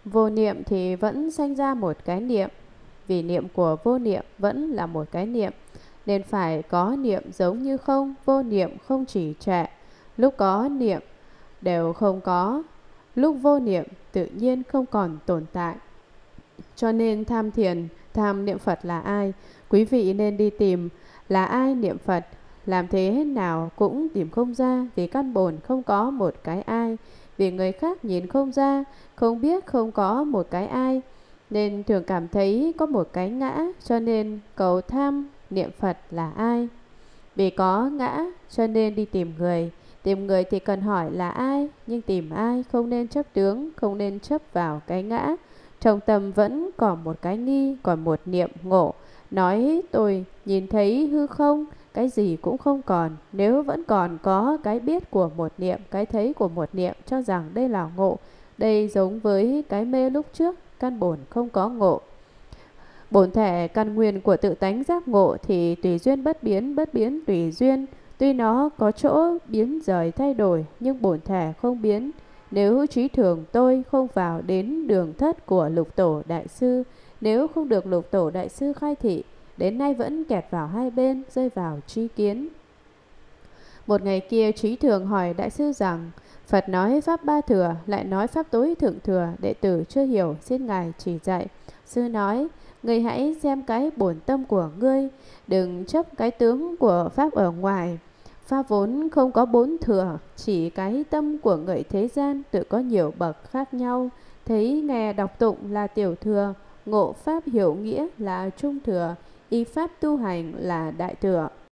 Vô niệm thì vẫn sanh ra một cái niệm. Vì niệm của vô niệm vẫn là một cái niệm, nên phải có niệm giống như không. Vô niệm không chỉ trệ, lúc có niệm đều không có, lúc vô niệm tự nhiên không còn tồn tại. Cho nên tham thiền, tham niệm Phật là ai? Quý vị nên đi tìm là ai niệm Phật. Làm thế nào cũng tìm không ra, vì căn bổn không có một cái ai. Vì người khác nhìn không ra, không biết không có một cái ai, nên thường cảm thấy có một cái ngã, cho nên cầu tham niệm Phật là ai. Vì có ngã cho nên đi tìm người. Tìm người thì cần hỏi là ai, nhưng tìm ai không nên chấp tướng, không nên chấp vào cái ngã. Trong tâm vẫn còn một cái nghi, còn một niệm ngộ. Nói tôi nhìn thấy hư không, cái gì cũng không còn. Nếu vẫn còn có cái biết của một niệm, cái thấy của một niệm, cho rằng đây là ngộ. Đây giống với cái mê lúc trước, căn bổn không có ngộ. Bổn thể căn nguyên của tự tánh giác ngộ thì tùy duyên bất biến tùy duyên. Tuy nó có chỗ biến rời thay đổi, nhưng bổn thể không biến. Nếu trí thường tôi không vào đến đường thất của lục tổ đại sư, nếu không được lục tổ đại sư khai thị, đến nay vẫn kẹt vào hai bên, rơi vào tri kiến. Một ngày kia trí thường hỏi đại sư rằng: Phật nói pháp ba thừa, lại nói pháp tối thượng thừa, đệ tử chưa hiểu, xin ngài chỉ dạy. Sư nói: Ngươi hãy xem cái bổn tâm của ngươi, đừng chấp cái tướng của pháp ở ngoài. Pháp vốn không có bốn thừa, chỉ cái tâm của người thế gian tự có nhiều bậc khác nhau. Thấy nghe đọc tụng là tiểu thừa, ngộ pháp hiểu nghĩa là trung thừa, y pháp tu hành là đại thừa.